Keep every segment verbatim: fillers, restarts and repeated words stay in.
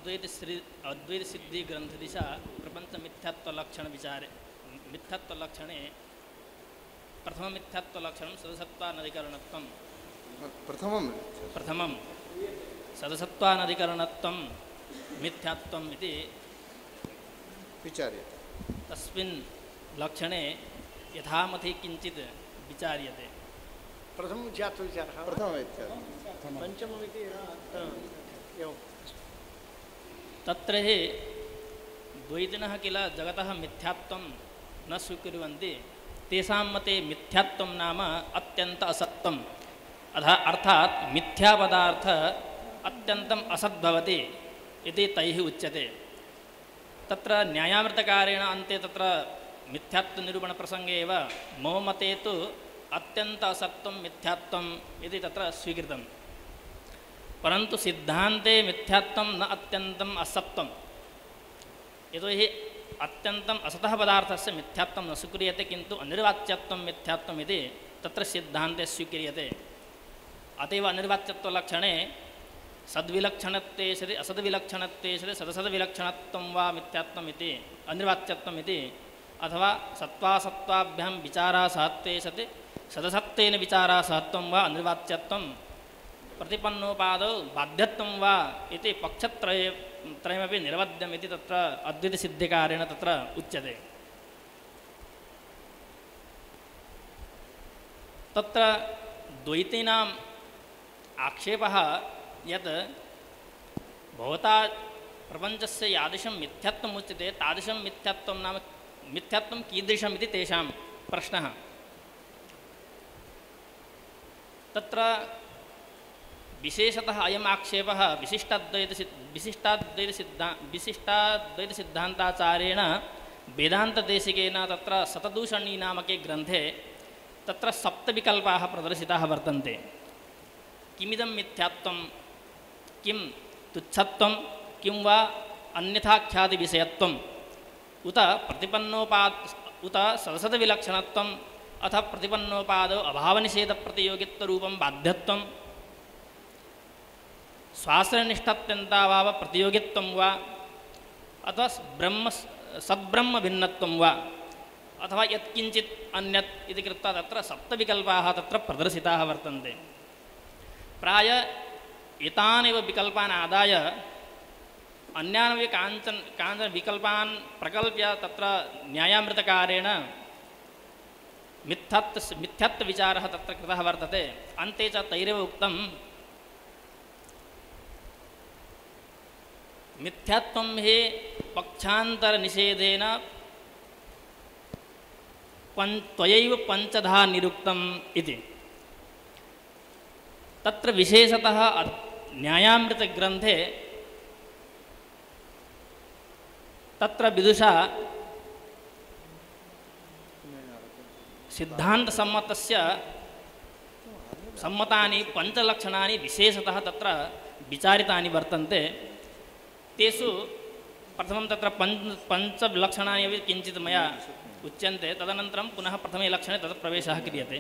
अद्वैत श्री अद्वैत सिद्धि ग्रंथ दिशा प्रपंच मिथ्यात्व लक्षण विचारे मिथ्यात्व लक्षणे प्रथम मिथ्यात्व लक्षण सदसत्वानधिकरणत्वं प्रथमं प्रथमं सदसत्वानधिकरणत्वं मिथ्यात्वम् इति विचार्यते। तस्मिन् लक्षणे यथामति किंचित विचार्यते। प्रथम मिथ्यात्व विचारः प्रथम मिथ्यात्व पंचममिति एवं तत्र हि द्वैतिनः किल जगतः मिथ्यात्वं न स्वीकुर्वन्ति तेषां मते मिथ्यात्वं नाम अत्यंत असत्यम् अतः अर्थात मिथ्या पदार्थ अत्यन्तम् असत् भवति इति तैः उच्यते। तत्र न्यायामृतकारेण अन्ते तत्र मिथ्यात्व निरूपण प्रसंगे एव मम मते तु अत्यंत असत्यं मिथ्यात्वम् इति तत्र स्वीकृतं। परन्तु सिद्धान्ते मिथ्यात्वं न अत्यन्तम् असत्यम् यतोहि अत्यन्तम् असतः पदार्थस्य मिथ्यात्वं न स्वीक्रियते किन्तु अनिर्वाच्यत्वं मिथ्यात्वम् इति तत्र सिद्धान्ते स्वीक्रियते। अतएव अनिर्वाच्यत्वलक्षणे सद्विलक्षणत्वे सति असद्विलक्षणत्वे सति सदसद्विलक्षणत्वं वा मिथ्यात्वम् इति अनिर्वाच्यत्वम् इति अथवा सत्त्वासत्त्वाभ्यां विचारासहत्वे सति सदसत्तेन विचारासहत्वं वा अनिर्वाच्यत्वं प्रतिपन्नोपादौ बाध्यत्वं वा इति पक्षत्रय त्रयमपि निर्वध्यम् इति तत्र अद्वैतसिद्धिकारेण तत्र उच्यते। तत्र द्वैतीनाम् आक्षेपः यत् भवता प्रपञ्चस्य यादृशं मिथ्यात्वम् उच्यते तादृशं मिथ्यात्वं नाम मिथ्यात्वं कीदृशम् इति तेषां प्रश्नः। तत्र विशेषतः अयम् आक्षेपः विशिष्टाद्वैत विशिष्टाद्वैत सिद्धा विशिष्टाद्वैत सिद्धान्ताचार्येण वेदान्तदेशिकेन तत्र शतदूषणी नामके ग्रन्थे तत्र सप्तविकल्पाः प्रदर्शिताः वर्तन्ते। किमिदं मिथ्यात्वं, किं तुच्छत्वं, किं वा अन्यथाख्यातिविषयत्वम्, उत प्रतिपन्नोपाद उत सदसद्विलक्षणत्वम्, अथ प्रतिपन्नोपादौ अभावनिषेधप्रतियोगित्वरूपं बाध्यत्वं, स्वाश्रयनिष्ठत्यन्ताभाव प्रतियोगित्वं वा, अथवा ब्रह्म सद्ब्रह्म भिन्नत्वं वा, अथवा यत्किंचित् अन्यत् इति कृत्वा तत्र सप्तविकल्पाः तत्र प्रदर्शिताः वर्तन्ते। प्राय एतानेव विकल्पान् आदाय अन्यानपि काञ्चन काञ्चन विकल्पान् प्रकल्प्य तत्र न्यायामृतकारेण मिथ्यात्व मिथ्यात्वविचारः तत्र कृतः वर्तते। अन्ते च तैरेव उक्तं मिथ्यात्वं हि पक्षान्तरनिषेधेन पं त्वयैव पंचधा निरुक्तम् इति। तत्र विशेषतः न्यायामृतग्रन्थे तत्र विदुषा सिद्धान्तसम्मतस्य सम्मतानि पञ्चलक्षणानि विशेषतः तत्र विचारितानि वर्तन्ते। तेषु प्रथमं तत्र पञ्च पञ्चलक्षणानि अपि किञ्चित् मया उच्यन्ते। तदनन्तरं पुनः प्रथमे लक्षणे तत्र प्रवेशः क्रियते।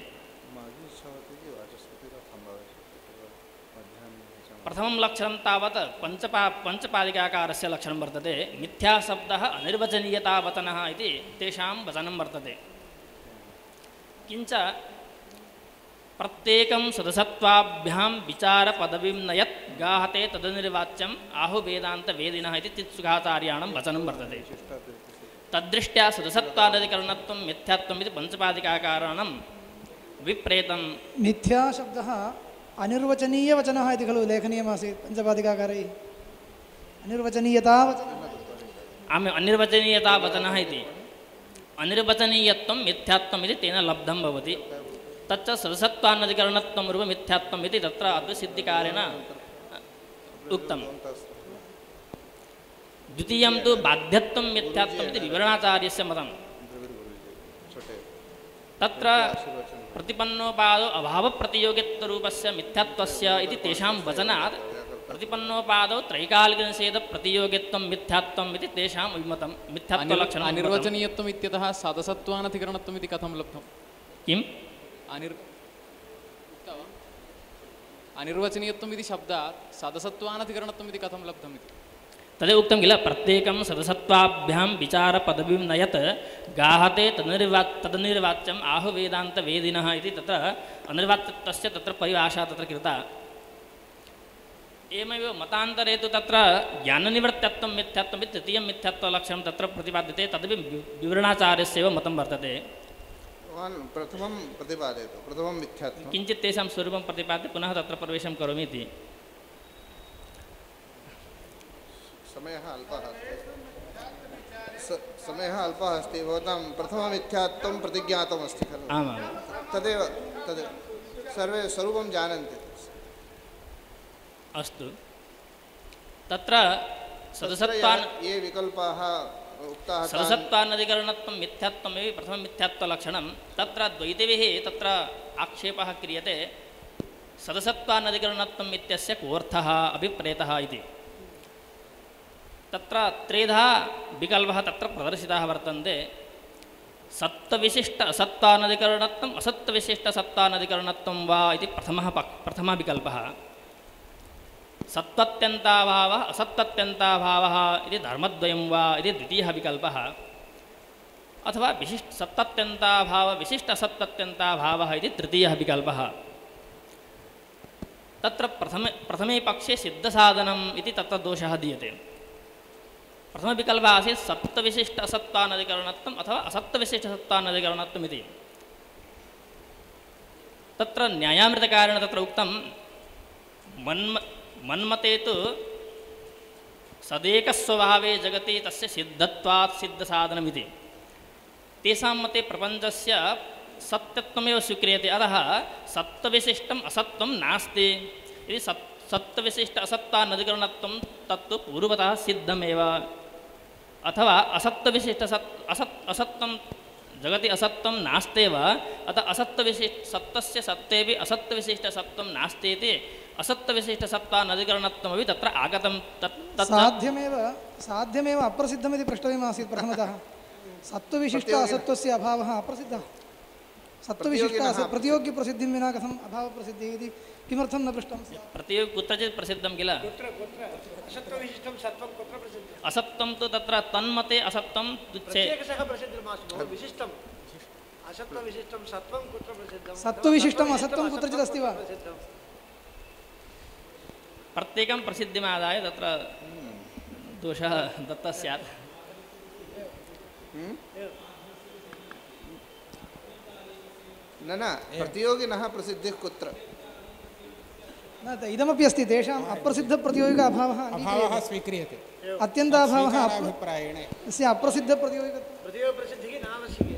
प्रथमं लक्षणं तावत् पञ्चपा पञ्चपादिकाकारस्य लक्षणं वर्तते। मिथ्याशब्दः अनिर्वचनीयतावचनः इति तेषां वचनं वर्तते। किञ्च प्रत्येकं सदसत्वाभ्यां विचारपदवीं न यत् गाहते तदनिर्वाच्यम् आहु वेदान्तवेदिनः इति तित्सुखाचार्याणां वचनं वर्तते। तद्दृष्ट्या सदसत्वादधिकरणत्वं मिथ्यात्वम् इति पञ्चपादिकाकाराणां विप्रेतं। मिथ्याशब्दः अनिर्वचनीयवचनः इति खलु लेखनीयमासीत् पञ्चपादिकाकारैः। अनिर्वचनीयतावचनः आम् अनिर्वचनीयतावचनः इति अनिर्वचनीयत्वं मिथ्यात्वम् इति तेन लब्धं भवति। तच्च सदसत्वानधिकरणत्वं रूप मिथ्यात्वम् इति तत्र अद्वैतसिद्धिकारेण उक्तम्। द्वितीयं तु बाध्यत्वं मिथ्यात्वम् इति विवरणाचार्यस्य मतं। तत्र प्रतिपन्नोपादौ अभावप्रतियोगित्वरूपस्य मिथ्यात्वस्य इति तेषां वचनात् प्रतिपन्नोपादौ त्रैकालिकनिषेधप्रतियोगित्वं मिथ्यात्वम् इति तेषाम् अभिमतं। मिथ्यात्वलक्षणम् अनिर्वचनीयत्वम् इत्यतः सदसत्वानधिकरणत्वम् इति कथं लब्धम्? किम् अनिर् अनिर्वचनीयत्वम् इति शब्दात् सदसत्वानधिकरणत्वम् इति कथं लब्धम् इति? तदेव उक्तं किल प्रत्येकं सदसत्वाभ्यां विचारपदवीं न यत् गाहते तदनिर्वाक् तदनिर्वाच्यम् आहुवेदान्तवेदिनः इति तत्र अनिर्वाच्यत्वस्य तत्र परिभाषा तत्र कृता। एवमेव मतान्तरे तु तत्र ज्ञाननिवृत्तत्वं मिथ्यात्वम् इति तृतीयं मिथ्यात्वलक्षणं तत्र प्रतिपाद्यते। तदपि विवरणाचार्यस्यैव मतं वर्तते। भवान् प्रथमं प्रतिपादयतु, प्रथमं मिथ्यात्वं। किञ्चित् तेषां स्वरूपं प्रतिपाद्य पुनः तत्र प्रवेशं करोमि इति। समयः अल्पः अस्ति, स- समयः अल्पः अस्ति। भवतां प्रथममिथ्यात्वं प्रतिज्ञातमस्ति खलु? आमां तदेव तदेव सर्वे स्वरूपं जानन्ति। अस्तु। तत्र तत्र सदसत्त्वान् या- ये विकल्पाः उक्ताः तान्- सदसत्त्वानधिकरणत्वं मिथ्यात्वमेव प्रथमं मिथ्यात्वलक्षणं। तत्र द्वैतैः तत्र आक्षेपः क्रियते सदसत्त्वानधिकरणत्वम् इत्यस्य कोऽर्थः अभिप्रेतः इति। तत्र त्रेधा विकल्पः तत्र प्रदर्शिताः वर्तन्ते। सत्त्वविशिष्ट असत्त्वानधिकरणत्वम् असत्त्वविशिष्टसत्त्वानधिकरणत्वं वा इति प्रथमः पक् प्रथमः विकल्पः। सत्त्वत्यन्ताभावः असत्त्वत्यन्ताभावः इति धर्मद्वयं वा इति द्वितीयः विकल्पः। अथवा विशिष्ट सत्त्वत्यन्ताभाव विशिष्ट असत्त्वत्यन्ताभावः इति तृतीयः विकल्पः। तत्र प्रथमे प्रथमे पक्षे सिद्धसाधनम् इति तत्र दोषः दीयते। प्रथमविकल्पः आसीत् सत्त्वविशिष्ट असत्त्वानधिकरणत्वम् अथवा असत्त्वविशिष्टसत्त्वानधिकरणत्वम् इति। तत्र न्यायामृतकारेण तत्र उक्तं मन्म मन्मते तु सदेकस्वभावे जगति तस्य सिद्धत्वात् सिद्धसाधनमिति। तेषां मते प्रपञ्चस्य सत्यत्वमेव स्वीक्रियते, अतः सत्त्वविशिष्टम् असत्त्वं नास्ति। यदि सत् सत्त्वविशिष्ट असत्त्वानधिकरणत्वं तत्तु पूर्वतः सिद्धमेव, अथवा असत्त्वविशिष्ट सत् असत् असत्त्वं जगति असत्त्वं नास्त्येव, अतः असत्त्वविशिष्ट सत्त्वस्य सत्त्वेपि असत्त्वविशिष्टसत्त्वं नास्ति इति असत्त्वविशिष्टसत्त्वानधिकरणत्वमपि तत्र आगतं। तत् तत् साध्यमेव साध्यमेव अप्रसिद्धमिति प्रष्टव्यमासीत् प्रथमतः। सत्त्वविशिष्ट असत्त्वस्य अभावः अप्रसिद्धः। सत्त्वविशिष्ट अस- प्रतियोग्यप्रसिद्धिं विना कथम् अभावप्रसिद्धिः इति किमर्थं न पृष्टं? प्रतियोगि कुत्रचित् प्रसिद्धं किल। कुत्र कुत्र असत्त्वविशिष्टं सत्त्वं कुत्र प्रसिद्धम्? असत्त्वं तु तत्र तन्मते असत्त्वं तुच्छे प्रत्येकशः प्रसिद्धमास्तु बहु विशिष्टम्। असत्त्वविशिष्टं सत्त्वं कुत्र प्रसिद्धं? सत्त्वविशिष्टम् असत्त्वं कुत्रचित् अस्ति वा? प्रसिद्धम्। प्रत्येकं प्रसिद्धिमादाय तत्र दोषः दत्तः स्यात्। न न प्रतियोगिनः प्रसिद्धिः कुत्र? न त- इदमपि अस्ति तेषाम् अप्रसिद्धप्रतियोगिक अभावः अभावः स्वीक्रियते अत्यन्ताभावः अप्र- स्वीकाराभिप्रायेण। तस्य अप्रसिद्धप्रतियोगिकत्वं प्रतियोगप्रसिद्धिः नावश्यकी।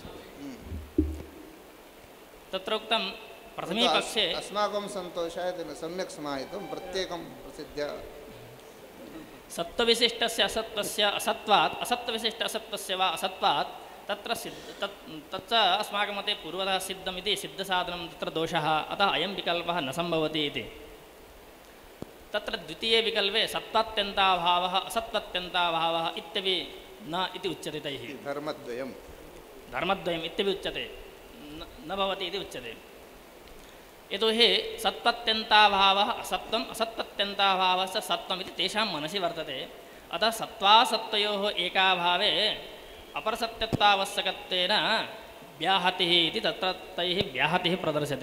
तत्र उक्तं प्रथमे अस- पक्षे अस्माकं सन्तोषाय तेन सम्यक् समाहितं प्रत्येकं प्रसिद्ध्या। सत्त्वविशिष्टस्य असत्त्वस्य असत्त्वात् असत्त्वविशिष्ट असत्त्वस्य वा असत्त्वात् तत्र सिद्ध तत् तच्च अस्माकं मते पूर्वतः सिद्धमिति सिद्धसाधनं तत्र दोषः, अतः अयं विकल्पः न सम्भवति इति। तत्र द्वितीये विकल्पे सत्त्वात्यन्ताभावः असत्त्वात्यन्ताभावः इत्यपि न इति उच्यते तैः। धर्मद्वयं धर्मद्वयम् इत्यपि उच्यते, न न भवति इति उच्यते। यतोहि सत्त्वत्यन्ताभावः असत्त्वम् असत्त्वत्यन्ताभावस्य सत्त्वम् इति तेषां मनसि वर्तते। अतः सत्त्वासत्त्वयोः एकाभावे अपरसत्यत्वावश्यकत्वेन व्याहतिः इति तत्र तैः व्याहतिः प्रदर्श्यते।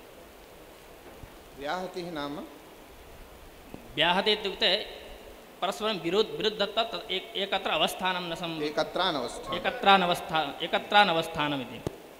व्याहतिः नाम व्याहति इत्युक्ते परस्परं विरुद्ध विरुद्धत्वा तत् एक एकत्र अवस्थानं न सं एकत्रानवस्था। एकत्रानवस्था एकत्रानवस्थानमिति।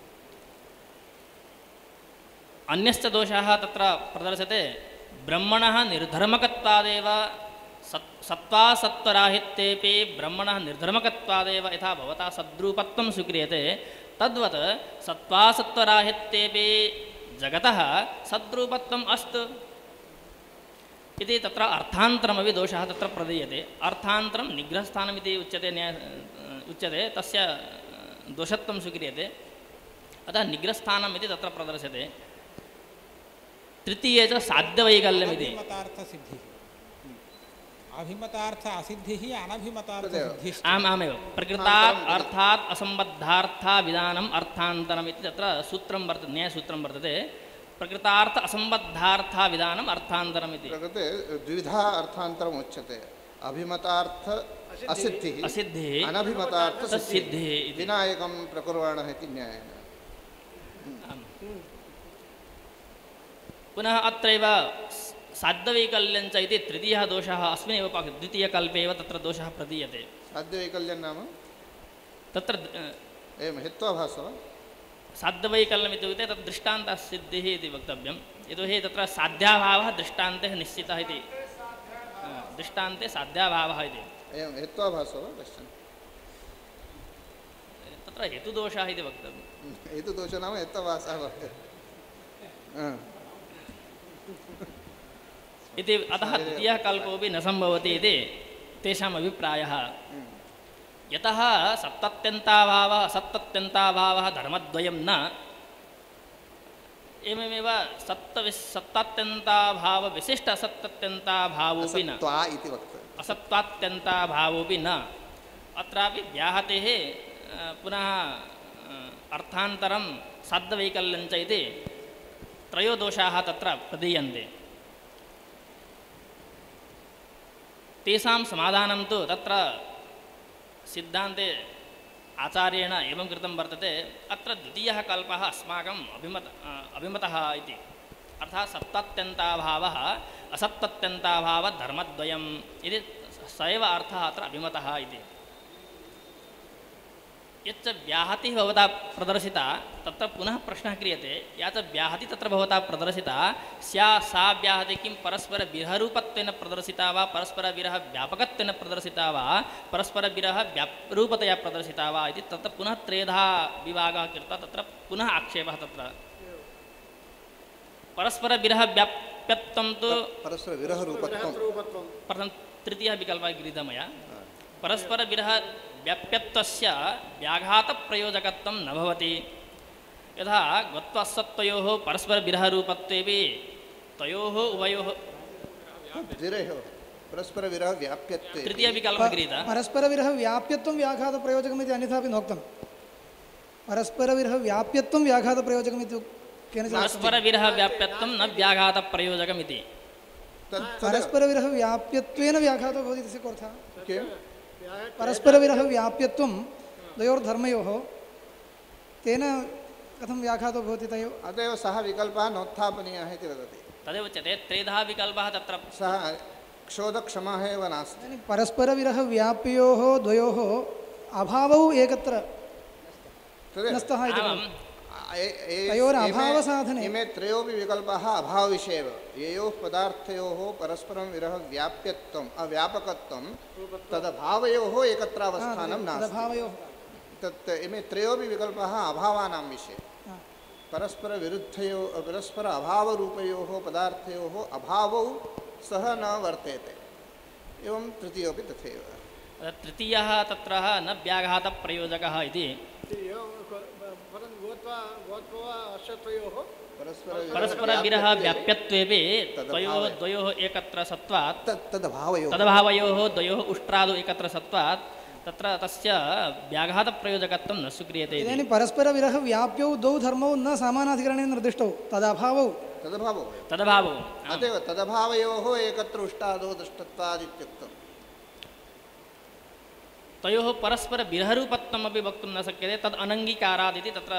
अन्यश्च दोषः तत्र प्रदर्श्यते। ब्रह्मणः निर्धर्मकत्वादेव सत् सत्त्वासत्त्वराहित्येपि ब्रह्मणः निर्धर्मकत्वादेव यथा भवता सद्रूपत्वं स्वीक्रियते, तद्वत् सत्त्वासत्त्वराहित्येपि जगतः सद्रूपत्वम् अस्तु इति तत्र अर्थान्तरमपि दोषः तत्र प्रदीयते। अर्थान्तरं निग्रहस्थानमिति उच्यते, न्याय उच्यते, तस्य दोषत्वं स्वीक्रियते। अतः निग्रहस्थानम् इति तत्र प्रदर्श्यते। तृतीये च साध्यवैकल्यमिति। अभिमतार्थसिद्धिः अभिमतार्थ असिद्धिः अनभिमतार्थसिद्धिः। आम् आमेव प्रकृतात् अर्थात् असम्बद्धार्थाविधानम् अर्थान्तरम् इति तत्र सूत्रं वर्तते, न्यायसूत्रं वर्तते। प्रकृतार्थ असम्बद्धार्थाविधानम् अर्थान्तरम् इति। प्रकृते द्विधा अर्थान्तरम् उच्यते। अभिमतार्थ असिद्धिः असिद्धिः अनभिमतार्थ तत्सिद्धिः इति। विना एकं प्रकुर्वाणः इति न्यायेन। पुनः अत्रैव साध्यवैकल्यञ्च इति तृतीयः दोषः अस्मिन्नेव पाके द्वितीयकल्पे एव तत्र दोषः प्रदीयते। साध्यवैकल्यं नाम तत्र एवं हेत्वाभासः वा? साध्यवैकल्यम् इत्युक्ते तत् दृष्टान्तसिद्धिः इति वक्तव्यं। यतोहि तत्र साध्याभावः दृष्टान्ते निश्चितः इति, दृष्टान्ते साध्याभावः इति। एवं हेत्वाभासः वा कश्चन? तत्र हेतुदोषः इति वक्तव्यं। हेतुदोषः नाम हेत्वाभासः वर्तते इति। अतः द्वितीयः कल्पोऽपि न सम्भवति इति तेषाम् अभिप्रायः। यतः सप्तत्यन्ताभावः असप्तत्यन्ताभावः धर्मद्वयं न, एवमेव सप्तविस् सप्तात्यन्ताभावविशिष्ट असप्तत्यन्ताभावोऽपि न, असत्त्वा इति वक्तव्यम्। असत्त्वात्यन्ताभावोऽपि न। अत्रापि व्याहतेः पुनः अर्थान्तरं साध्यवैकल्यञ्च इति त्रयोदोषाः तत्र प्रदीयन्ते। तेषां समाधानं तु तत्र सिद्धान्ते आचार्येण एवं कृतं वर्तते। अत्र द्वितीयः कल्पः अस्माकम् अभिमत अभिमतः इति, अर्थात् सप्तात्यन्ताभावः असप्तत्यन्ताभावधर्मद्वयम् इति स एव अर्थः अत्र अभिमतः इति। यच्च व्याहतिः भवता प्रदर्शिता तत्र पुनः प्रश्नः क्रियते, या च व्याहतिः तत्र भवता प्रदर्शिता स्या सा व्याहतिः किं परस्परविरहरूपत्वेन प्रदर्शिता वा परस्परविरहव्यापकत्वेन प्रदर्शिता वा परस्परविरह व्यापरूपतया प्रदर्शिता वा इति तत्र पुनः त्रेधा विभागः कृत्वा तत्र पुनः आक्षेपः। तत्र परस्परविरहव्याप्यत्वं तु परस्परविरहरूपत्वं प्रथम तृतीयः विकल्पः गृहीतः मया। परस्परविरहव्याप्यत्वस्य व्याघातप्रयोजकत्वं न भवति। यथा गत्वासत्तयोः परस्परविरहरूपत्वेपि तयोः उभयोः द्विरयोः परस्परविरहव्याप्यत्वे तृतीयः विकल्पः गृहीतः। परस्परविरहव्याप्यत्वं व्याघातप्रयोजकम् इति अन्यथापि नोक्तं। परस्परविरहव्याप्यत्वं व्याघातप्रयोजकम् इति केन परस्परविरहव्याप्यत्वं न व्याघातप्रयोजकम् इति। परस्परविरहव्याप्यत्वेन व्याघातो भवति तस्य कोऽर्थः? परस्परविरहव्याप्यत्वं द्वयोर्धर्मयोः तेन कथं व्याघातो भवति तयोः? अत एव सः विकल्पः नोत्थापनीयः इति वदति। तदेव उच्यते त्रेधा विकल्पः तत्र सः क्षोधक्षमः एव नास्ति। परस्परविरहव्याप्योः द्वयोः अभावौ एकत्र न स्तः इति तयोरभावसाधने इमे त्रयोपि विकल्पाः अभावविषये एव। ययोः पदार्थयोः परस्परं विरहव्याप्यत्वम् अव्यापकत्वं तदभावयोः एकत्रावस्थानं नास्ति। तत् इमे त्रयोपि विकल्पाः अभावानां विषये। परस्परविरुद्धयोः परस्पर अभावरूपयोः पदार्थयोः अभावौ सः न वर्तेते। एवं तृतीयोपि तथैव। तृतीयः तत्र न व्याघातप्रयोजकः इति। परस्परविरहव्याप्यत्वेपि तयोः द्वयोः एकत्र सत्वात् तदभावयोः तदभावयोः द्वयोः उष्ट्रादौ एकत्र सत्वात् तत्र तस्य व्याघातप्रयोजकत्वं न स्वीक्रियते। इदानीं परस्परविरहव्याप्यौ द्वौ धर्मौ न समानाधिकरणेन निर्दिष्टौ तदभावौ तदभावौ तदभावौ अतएव तदभावयोः एकत्र उष्टादौ दृष्टत्वादित्युक्तम्। तयोः परस्परविरहरूपत्वमपि वक्तुं न शक्यते, तद् अनङ्गीकारात् इति तत्र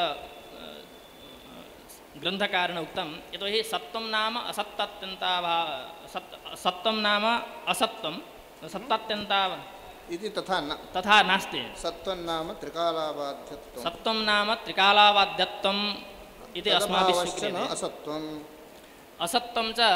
ग्रन्थकारेण उक्तं। यतोहि सत्त्वं नाम असत्तात्यन्ताभा सत् सत्त्वं नाम असत्त्वं सत्तात्यन्ता इति तथा न तथा नास्ति। सत्त्वं नाम त्रिकालाबाध्यत्वं सत्त्वं नाम त्रिकालाबाध्यत्वम् इति अस्माभिः स्वीक्रियते। असत्त्वम् असत्त्वं च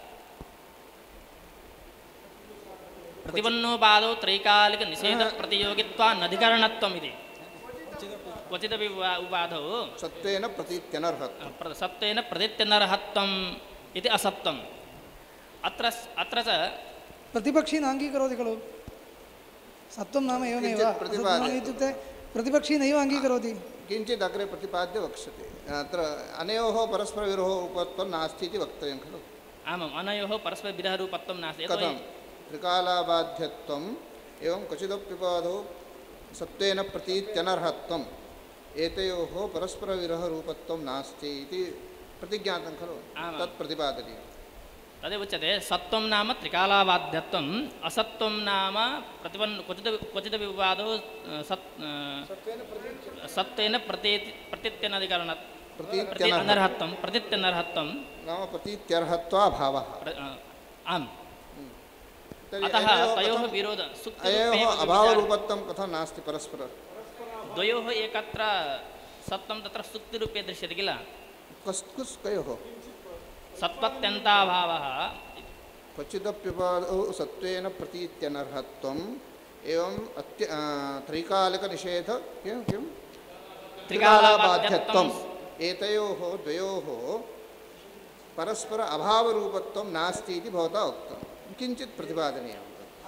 प्रतिपन्नोपादौ त्रैकालिकनिषेधप्रतियोगित्वानधिकरणत्वम् इति क्वचिदपि उपाधौ सत्त्वेन प्रतीत्यनर्हत्वं सत्त्वेन प्रतीत्यनर्हत्वम् इति असत्त्वम्। अत्र अत्र च प्रतिपक्षी नाङ्गीकरोति खलु। सत्त्वं नाम एवमेव इत्युक्ते प्रतिपक्षी नैव अङ्गीकरोति। किञ्चित् अग्रे प्रतिपाद्य वक्ष्यते। अत्र अनयोः परस्परविरहरूपत्वं नास्ति इति वक्तव्यं खलु। आमाम्, अनयोः परस्परविरहरूपत्वं नास्ति। कथं त्रिकालाबाध्यत्वम् एवं क्वचिदप्युपाधौ सत्त्वेन प्रतीत्यनर्हत्वम् एतयोः परस्परविरहरूपत्वं नास्ति इति प्रतिज्ञातं खलु। तत् प्रतिपादनीयम्। तदेव उच्यते सत्वं नाम त्रिकालाबाध्यत्वम् असत्वं नाम प्रतिपन् क्वचित् क्वचित् विवादो सत् सत्वेन प्रतीति प्रतीत्यनधिकरणात् प्रति अनर्हत्वं प्रतीत्यनर्हत्वं नाम प्रतीत्यर्हत्वाभावः आम् अतः तयोः विरोध अयोः अभावरूपत्वं कथं नास्ति परस्पर द्वयोः एकत्र सत्वं तत्र सुक्तिरूपे दृश्यते किल कस् कुस् कयोः सत्वत्यन्ताभावः क्वचिदप्युपादौ सत्वेन प्रतीत्यनर्हत्वम् एवं अत्य त्रैकालिकनिषेध किं किं त्रिकालाबाध्यत्वम् एतयोः द्वयोः परस्पर अभावरूपत्वं नास्ति इति भवता उक्तं किञ्चित् प्रतिपादनीयम्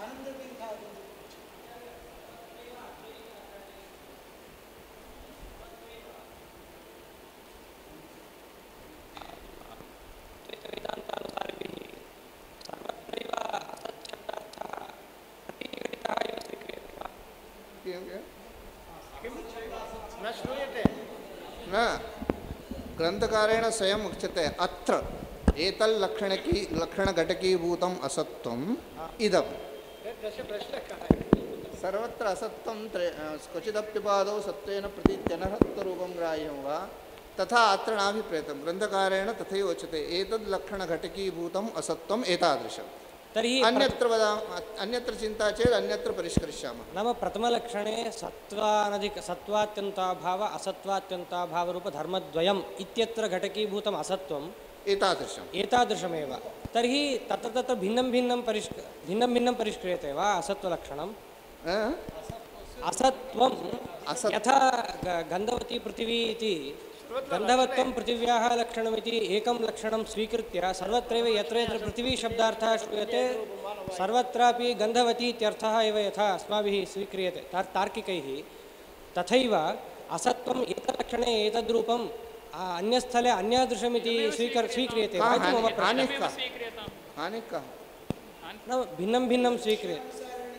न ग्रंथकारेण स्वयं उच्यते अत्र एतल्लक्षणकी लक्षणघटकीभूतम् असत्वम् इदम् सर्वत्र असत्वं क्वचिदप्युपादौ सत्वेन प्रतीत्यनर्हत्वरूपं ग्राह्यं वा तथा अत्र नाभिप्रेतं ग्रंथकारेण तथैव उच्यते एतद्लक्षणघटकीभूतम् असत्वम् एतादृशम् तर्हि अन्यत्र वदाम अन्यत्र चिंता चेत् अन्यत्र परिष्करिष्यामः नाम प्रथमलक्षणे सत्वानधिक सत्वात्यन्ताभाव असत्वात्यन्ताभावरूपधर्मद्वयम् इत्यत्र घटकीभूतम् असत्वम् एतादृशम् एतादृशमेव तर्हि तत्र तत्र भिन्नं भिन्नं परिष्क भिन्नं भिन्नं परिष्क्रियते वा असत्वलक्षणम् असत्वं यथा गन्धवती पृथिवी इति गन्धवत्वं पृथिव्याः लक्षणमिति एकं लक्षणं स्वीकृत्य सर्वत्रैव यत्र यत्र पृथिवी शब्दार्थः श्रूयते सर्वत्रापि गन्धवती इत्यर्थः एव यथा अस्माभिः स्वीक्रियते तार्किकैः तथैव असत्वम् एतल्लक्षणे एतद्रूपम् अन्यस्थले अन्यादृशमिति स्वीकर स्वीक्रियते वा इति मम प्रश्नः नाम भिन्नं भिन्नं स्वीक्रियते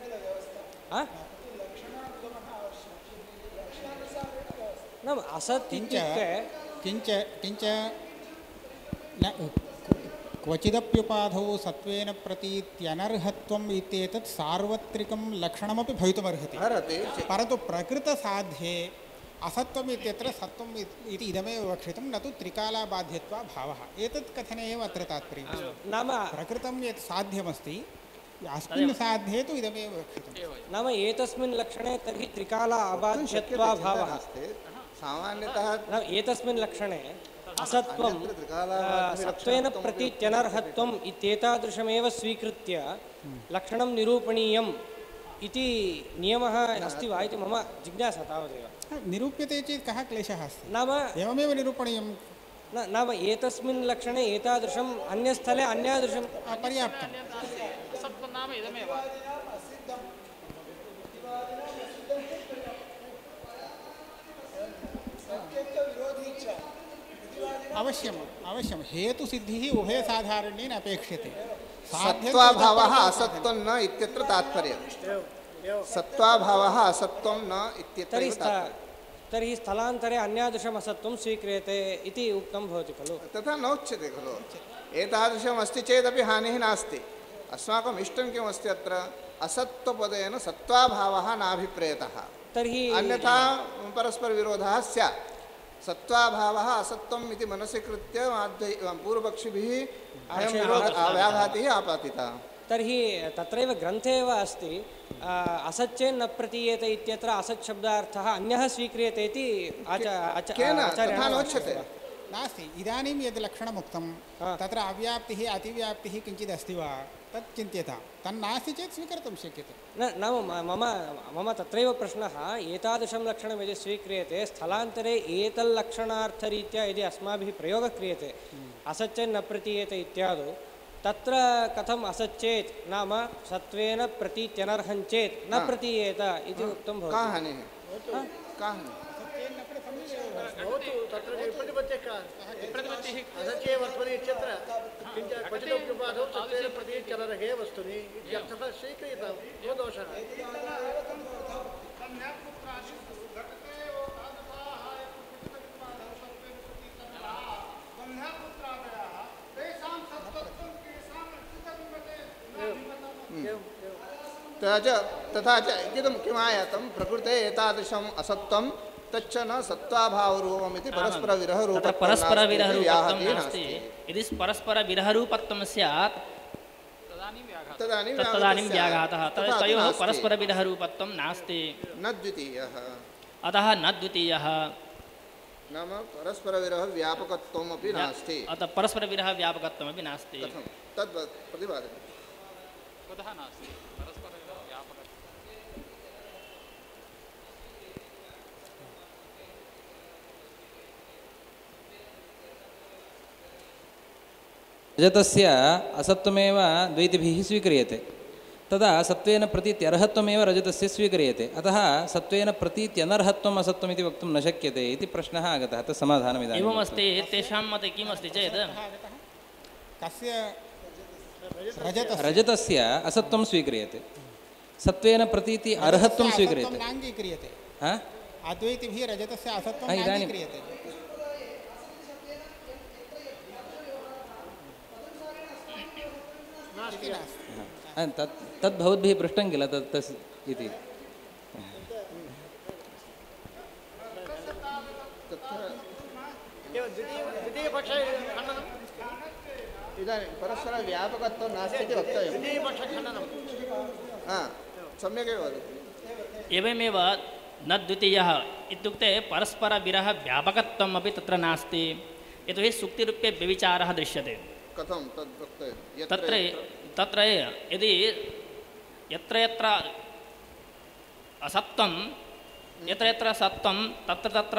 नाम असत् इत्युक्ते किञ्च किञ्च न क्वचिदप्युपाधौ सत्वेन प्रतीत्यनर्हत्वम् इत्येतत् सार्वत्रिकं लक्षणमपि भवितुमर्हति परन्तु प्रकृतसाध्ये असत्वम् इत्यत्र सत्वम् इति इदमेव विवक्षितं न तु त्रिकालाबाध्यत्वाभावः एतत् कथने एव अत्र तात्पर्यं नाम प्रकृतं यत् साध्यमस्ति अस्मिन् साध्ये तु इदमेव विवक्षितं नाम एतस्मिन् लक्षणे तर्हि त्रिकाल अबाध्यत्वाभावः सामान्यतः एतस्मिन् लक्षणे असत्वं सत्वेन प्रतीत्यनर्हत्वम् इत्येतादृशमेव स्वीकृत्य लक्षणं निरूपणीयम् इति नियमः अस्ति वा इति मम जिज्ञासा तावदेव निरूप्यते चेत् कः क्लेशः अस्ति नाम एवमेव निरूपणीयं न नाम एतस्मिन् लक्षणे एतादृशम् अन्यस्थले अन्यादृशं पर्याप्तं नाम इदमेव अवश्यम् अवश्यं हेतुसिद्धिः उभयसाधारण्येन अपेक्ष्यते सत्त्वाभावः असत्त्वं न इत्यत्र तात्पर्यं सत्त्वाभावः असत्त्वं न इत्यत्र तर्हि स्थलान्तरे अन्यादृशम् असत्त्वं स्वीक्रियते इति उक्तं भवति खलु तथा न उच्यते खलु एतादृशम् अस्ति चेदपि हानिः नास्ति अस्माकम् इष्टं किमस्ति अत्र असत्त्वपदेन सत्त्वाभावः नाभिप्रेतः तर्हि अन्यथा परस्परविरोधः स्यात् सत्त्वाभावः असत्त्वम् इति मनसि कृत्य पूर्वपक्षिभिः अयं विरोधः व्याघातिः आपतितः तर्हि तत्रैव ग्रन्थे एव अस्ति असच्चेन्न प्रतीयते इत्यत्र असत् शब्दार्थः अन्यः स्वीक्रियते इति तथा नोच्यते नास्ति इदानीं यद् लक्षणमुक्तं तत्र अव्याप्तिः अतिव्याप्तिः किञ्चित् अस्ति वा तत् चिन्त्यतां तन्नास्ति चेत् स्वीकर्तुं शक्यते न नाम मम मम तत्रैव प्रश्नः एतादृशं लक्षणं यदि स्वीक्रियते स्थलान्तरे एतल्लक्षणार्थरीत्या यदि अस्माभिः प्रयोगः क्रियते असच्चेन्न प्रतीयते इत्यादौ तत्र कथम् असच्चेत् नाम सत्त्वेन प्रतीत्यनर्हञ्चेत् न प्रतीयेत इति उक्तं भवति भवतु तत्र प्रतिपत्तिः असत्ये वर्तमनि इत्यत्र किञ्च क्वचिदप्युपाधौ सत्त्वेन प्रतीत्यनर्हे वस्तुनि इत्यर्थः स्वीक्रियतां को दोषः तथा च तथा च इदं किमायातं प्रकृते एतादृशम् असत्त्वं तच्च न सत्त्वाभावरूपमिति परस्परविरहरूपत्वं परस्परविरहरूपत्वं नास्ति। यदि परस्परविरहरूपत्वं स्यात् तदानीं तदानीं व्याघातः तयोः परस्परविरहरूपत्वं नास्ति न द्वितीयः। अतः न द्वितीयः नाम परस्परविरह व्यापकत्वमपि नास्ति। अतः परस्परविरह व्यापकत्वमपि नास्ति। कथं तद् प्रतिपादनं कुतः नास्ति परस्परविरह व्यापकत्वं? रजतस्य असत्वमेव द्वैतिभिः स्वीक्रियते तदा सत्त्वेन प्रतीत्यर्हत्वमेव रजतस्य स्वीक्रियते अतः सत्त्वेन प्रतीत्यनर्हत्वम् असत्त्वम् इति वक्तुं न शक्यते इति प्रश्नः आगतः तत् समाधानम् इदानीम् एवमस्ति। तेषां मते किमस्ति चेत् कस्य रजतस्य असत्त्वं स्वीक्रियते सत्त्वेन प्रतीति अर्हत्वं स्वीक्रियते नाङ्गीक्रियते हा अद्वैतिभिः रजतस्य असत्त्वं नाङ्गीक्रियते तत् तद् भवद्भिः पृष्टं किल तत् तस् इति इदानीं परस्परव्यापकत्वं नास्ति इति वक्तव्यं। सम्यगेव वदति। एवमेव न द्वितीयः इत्युक्ते परस्परविरहव्यापकत्वम् अपि तत्र नास्ति। यतोहि सुक्तिरूपे व्यभिचारः दृश्यते। कथं तद् वक्तव्यं? तत्र तत्र यदि यत्र यत्र असत्वं यत्र यत्र सत्वं तत्र तत्र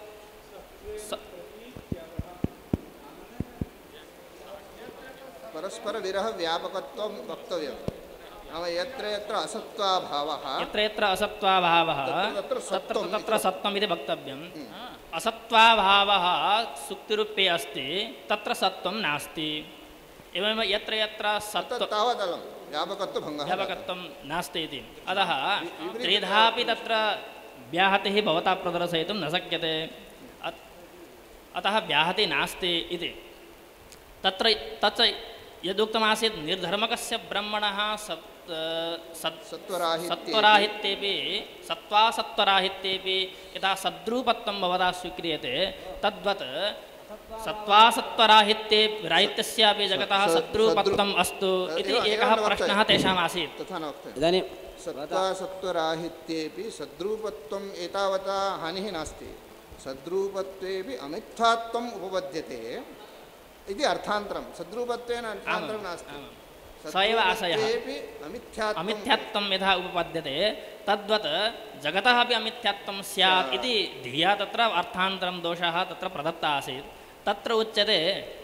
परस्परविरहव्यापकत्वं वक्तव्यं। नाम यत्र यत्र असत्त्वाभावः यत्र यत्र असत्त्वाभावः तत्र तत्र सत्वम् इति वक्तव्यम्। असत्त्वाभावः सुक्तिरूपे अस्ति तत्र सत्वं नास्ति। एवमेव यत्र यत्र सत्त्वं तावदलं व्यापकत्वभङ्गः व्यापकत्वं नास्ति इति। अतः त्रिधापि तत्र व्याहतिः भवता प्रदर्शयितुं न शक्यते। अतः व्याहतिः नास्ति इति। तत्र तच्च यदुक्तमासीत् निर्धर्मकस्य ब्रह्मणः सत् सत्वराहित्येपि सत्त्वासत्वराहित्येपि यथा सद्रूपत्वं भवता स्वीक्रियते तद्वत् सत्त्वासत्वराहित्ये राहित्यस्यापि जगतः सद्रूपत्वम् अस्तु इति एकः प्रश्नः तेषाम् आसीत्। तथा न वक्तव्यम्। इदानीं सत्त्वासत्वराहित्येपि सद्रूपत्वम् एतावता हानिः नास्ति। सद्रूपत्वेपि अमिथ्यात्वम् उपपद्यते इति अर्थान्तरं। सद्रूपत्वेन अर्थान्तरं नास्ति। स एव आशयः। अमिथ्यात्वं यथा उपपद्यते तद्वत् जगतः अपि अमिथ्यात्वं स्यात् इति धिया तत्र अर्थान्तरं दोषः तत्र प्रदत्तः आसीत्। तत्र उच्यते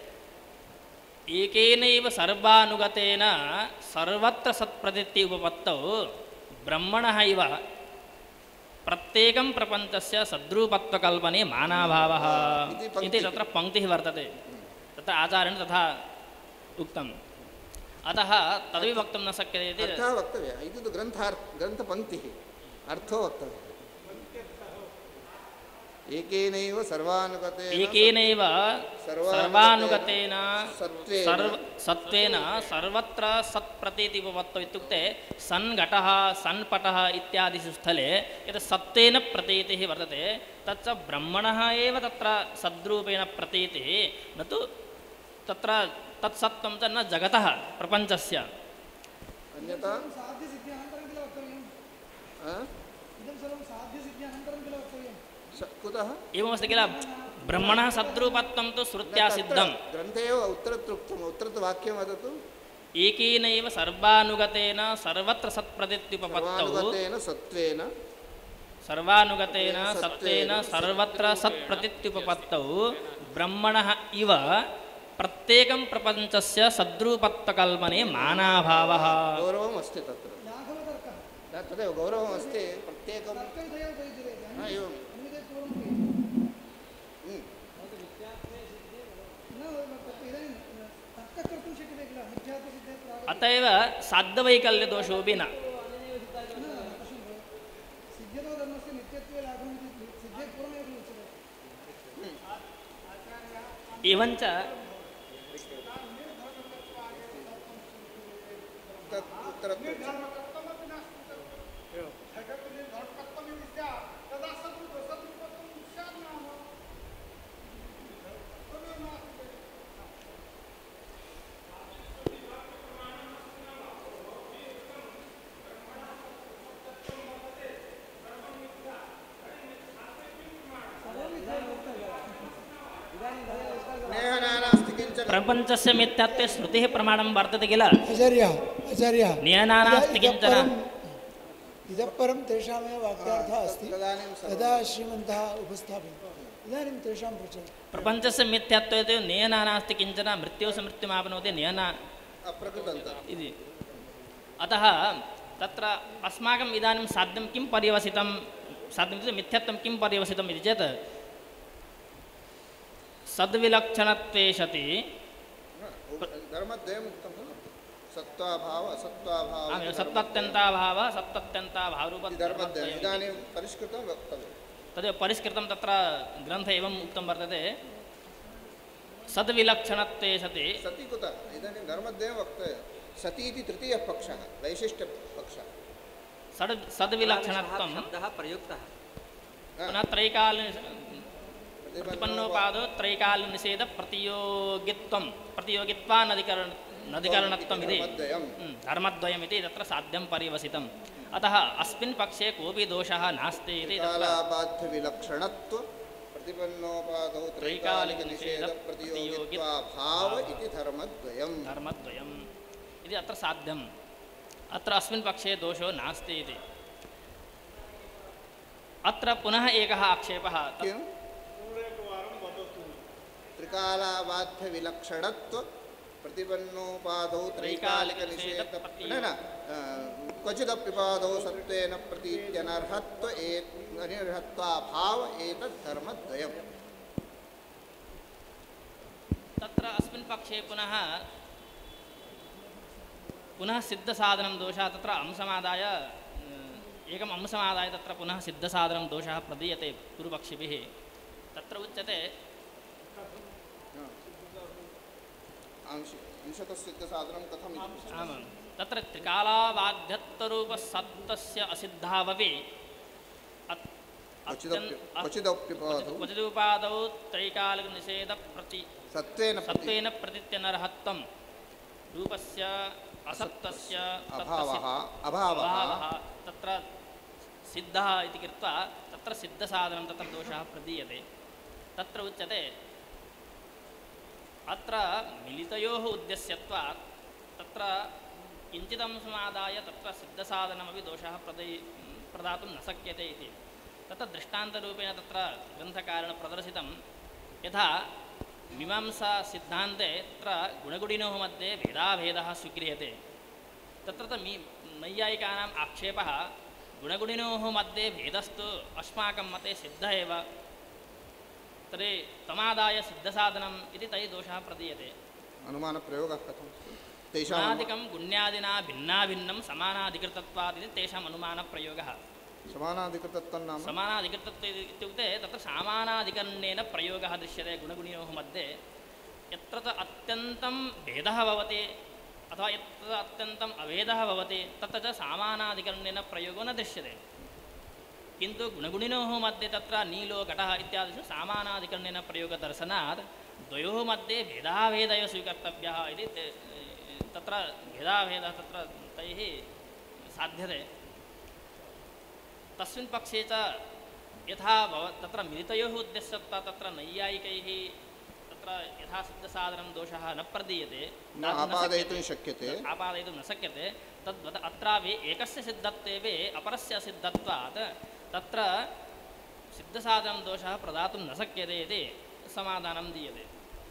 एकेनैव सर्वानुगतेन सर्वत्र सत्प्रतीति उपपत्तौ ब्रह्मणः इव प्रत्येकं प्रपञ्चस्य सद्रूपत्वकल्पने मानाभावः इति तत्र पङ्क्तिः वर्तते। तत्र आचार्येण तथा उक्तम्। अतः तदपि वक्तुं न शक्यते इति अर्थः वक्तव्यः। इति तु ग्रन्थार्थ ग्रन्थपङ्क्तिः अर्थो वक्तव्यः। एकेनैव सर्वानुगतेन एकेनैव सर्वानुगतेन सत्त्वेन सर्वत्र सत्प्रतीति उपपत्तौ इत्युक्ते सन् घटः सन् पटः इत्यादिषु स्थले यत् सत्त्वेन प्रतीतिः वर्तते तच्च ब्रह्मणः एव तत्र सद्रूपेण प्रतीतिः न तु तत्र तत्सत्त्वं च न जगतः प्रपञ्चस्य। अन्यथा कुतः एवमस्ति किल ब्रह्मणः सद्रूपत्वं तु श्रुत्या सिद्धं। ग्रन्थे एव उत्तरत्रुक्तम् उत्तरवाक्यं वदतु। एकेनैव सर्वानुगतेन सर्वत्र सत्प्रतीत्युपपत्तौ सत्त्वेन सर्वानुगतेन सत्त्वेन सर्वत्र सत्प्रतीत्युपपत्तौ ब्रह्मणः इव प्रत्येकं प्रपञ्चस्य सद्रूपत्वकल्पने मानाभावः। गौरवम् अस्ति तत्र तदेव गौरवम् अस्ति प्रत्येकं एवं अत एव साध्यवैकल्यदोषोऽपि न। एवञ्च प्रपञ्चस्य मिथ्यात्वे श्रुतिः प्रमाणं वर्तते किल आचार्य आचार्य नियनानास्ति किञ्चन इतः परं तेषामेव वाक्यार्थः अस्ति तदा श्रीमन्तः उपस्थापयति इदानीं तेषां प्रचलति प्रपञ्चस्य मिथ्यात्वे नियनानास्ति किञ्चन मृत्योः मृत्युमाप्नोति नियन इति अतः तत्र अस्माकम् इदानीं साध्यं किं पर्यवसितं साध्यम् इत्युक्ते मिथ्यात्वं किं पर्यवसितम् इति चेत् सद्विलक्षणत्वे सति धर्मद्वयम् उक्तं खलु सत्त्वाभाव असत्त्वाभाव सत्त्वत्यन्ताभाव सत्त्वत्यन्ताभावरूप धर्मद्वयम् इदानीं परिष्कृतं वक्तव्यं तदेव परिष्कृतं तत्र ग्रन्थे एवम् उक्तं वर्तते सद्विलक्षणत्वे सति सति कुतः इदानीं धर्मद्वयं वक्तव्यं सति इति तृतीयः पक्षः वैशिष्ट्यपक्षः सद् सद्विलक्षणत्वं शब्दः प्रयुक्तः पुनः त्रैकाल प्रतिपन्नोपादो त्रैकालनिषेध प्रतियोगित्वं प्रतियोगित्वानधिकरण नधिकरणत्वम् इति धर्मद्वयम् इति तत्र साध्यं पर्यवसितम् अतः अस्मिन् पक्षे कोऽपि दोषः नास्ति इति कालाबाध्यविलक्षणत्व प्रतिपन्नोपादौ त्रैकालिकनिषेध प्रतियोगित्वाभाव इति धर्मद्वयम् धर्मद्वयम् इति अत्र साध्यम् अत्र अस्मिन् पक्षे दोषो नास्ति इति अत्र पुनः एकः आक्षेपः त्रिकालाबाध्यविलक्षणत्व प्रतिपन्नोपादौ त्रैकालिकनिषेध न क्वचिदप्युपादौ सत्त्वेन प्रतीत्यनर्हत्व अनर्हत्वाभाव एतद् धर्मद्वयम् तत्र अस्मिन् पक्षे पुनः पुनः सिद्धसाधनं दोषः तत्र अंशमादाय एकम् अंशमादाय तत्र पुनः सिद्धसाधनं दोषः प्रदीयते पूर्वपक्षिभिः तत्र उच्यते अंशतसिद्धसाधनं कथम् आमां तत्र त्रिकालाबाध्यत्वरूपसत्तस्य असिद्धावपि क्वचिदुपादौ त्रैकालिकनिषेधप्रति सत्त्वेन सत्त्वेन प्रतित्यनर्हत्वं रूपस्य असत्तस्य अभावः अभावः तत्र सिद्धः इति कृत्वा तत्र सिद्धसाधनं तत्र दोषः प्रदीयते तत्र उच्यते अत्र मिलितयोः उद्देश्यत्वात् तत्र किञ्चिदंशमादाय तत्र सिद्धसाधनमपि दोषः प्रदय प्रदातुं न शक्यते इति तत्र दृष्टान्तरूपेण तत्र ग्रन्थकारेण प्रदर्शितं यथा मीमांसा सिद्धान्ते तत्र गुणगुणिनोः मध्ये भेदाभेदः स्वीक्रियते तत्र तु मी नैयायिकानाम् आक्षेपः गुणगुणिनोः मध्ये भेदस्तु अस्माकं मते सिद्ध एव तर्हि तमादाय सिद्धसाधनम् इति तैः दोषः प्रदीयते अनुमानप्रयोगः कथं गुणादिकं गुण्यादिना भिन्नाभिन्नं समानाधिकृतत्वात् इति तेषाम् अनुमानप्रयोगः समानाधिकृतत्वं नाम समानाधिकृतत्व इत्युक्ते तत्र समानाधिकरणेन प्रयोगः दृश्यते गुणगुणिनोः मध्ये यत्र च अत्यन्तं भेदः भवति अथवा यत्र अत्यन्तम् अभेदः भवति तत्र च समानाधिकरणेन प्रयोगो न दृश्यते किन्तु गुणगुणिनोः मध्ये तत्र नीलो घटः इत्यादिषु समानाधिकरणेन प्रयोगदर्शनात् द्वयोः मध्ये भेदाभेदः स्वीकर्तव्यः इति तत्र भेदाभेदः तत्र तैः साध्यते तस्मिन् पक्षे च यथा भव तत्र मिलितयोः उद्देश्यत्वा तत्र नैयायिकैः तत्र यथा सिद्धसाधनं दोषः न प्रदीयते आपादयितुं शक्यते आपादयितुं न शक्यते तद्वत् अत्रापि एकस्य सिद्धत्वेपि अपरस्य सिद्धत्वात् तत्र सिद्धसाधनं दोषः प्रदातुं न शक्यते इति समाधानं दीयते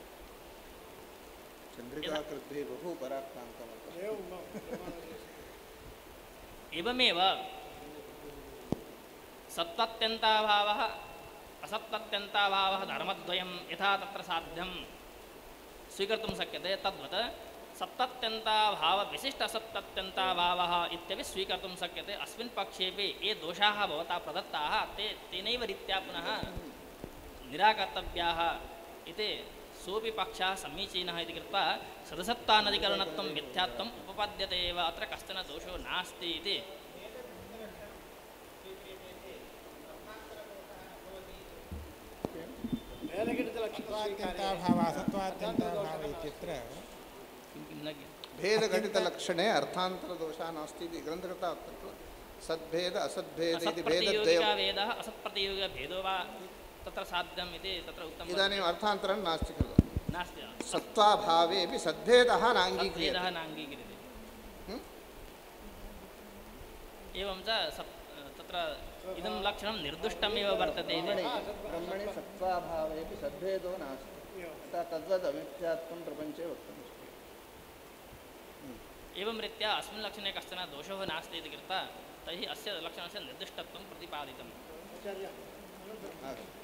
चन्द्रिकाकृतिः बहु पराक्रान्तः एवमेव सत्त्वत्यन्ताभावः असत्त्वत्यन्ताभावः धर्मद्वयं यथा तत्र साध्यं स्वीकर्तुं शक्यते तद्वत् सत्त्वत्यन्ताभावविशिष्ट असत्त्वत्यन्ताभावः इत्यपि स्वीकर्तुं शक्यते अस्मिन् पक्षेपि ये दोषाः भवता प्रदत्ताः ते तेनैव रीत्या पुनः निराकर्तव्याः इति सोऽपि पक्षः समीचीनः इति कृत्वा सदसत्त्वानधिकरणत्वं मिथ्यात्वम् उपपद्यते एव अत्र कश्चन दोषो नास्ति इति भेदघटितलक्षणे अर्थान्तरदोषः नास्ति इति ग्रन्थकर्ता उक्तं सद्भेद असद्भेद इति भेदद्वयं असत्प्रतियोगिकभेदो वा तत्र साध्यम् इति तत्र उक्तम् इदानीम् अर्थान्तरं नास्ति खलु नास्ति सत्त्वाभावेऽपि सद्भेदः नाङ्गीक्रियते सद्भेदः नाङ्गीक्रियते एवं च सप् तत्र इदं लक्षणं निर्दुष्टमेव वर्तते इति ब्रह्मणि सत्त्वाभावेऽपि सद्भेदो नास्ति अतः तद्वद् अमिथ्यात्वं प्रपञ्चे वक्तुं शक्यते एवं रीत्या अस्मिन् लक्षणे कश्चन दोषः नास्ति इति कृत्वा तर्हि अस्य लक्षणस्य निर्दिष्टत्वं प्रतिपादितम्